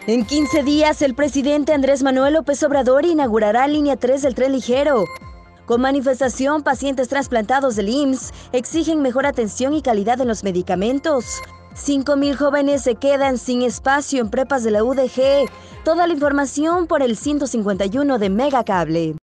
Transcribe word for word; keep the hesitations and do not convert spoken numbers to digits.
En quince días, el presidente Andrés Manuel López Obrador inaugurará línea tres del tren ligero. Con manifestación, pacientes trasplantados del I M S S exigen mejor atención y calidad en los medicamentos. cinco mil jóvenes se quedan sin espacio en prepas de la U D G. Toda la información por el ciento cincuenta y uno de Megacable.